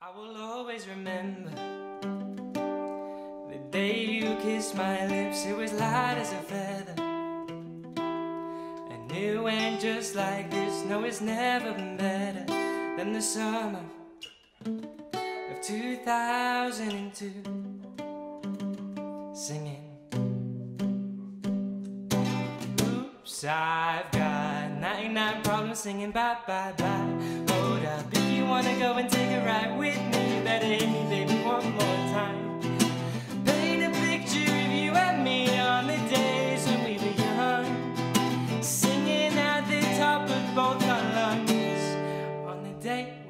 I will always remember the day you kissed my lips. It was light as a feather, and it went just like this. No, it's never been better than the summer of 2002. Singing, oops, I've got 99 problems singing bye bye bye. Hold up, if you wanna go and take a ride with me, you better hit me, baby, one more time. Paint a picture of you and me on the days when we were young, singing at the top of both our lungs on the day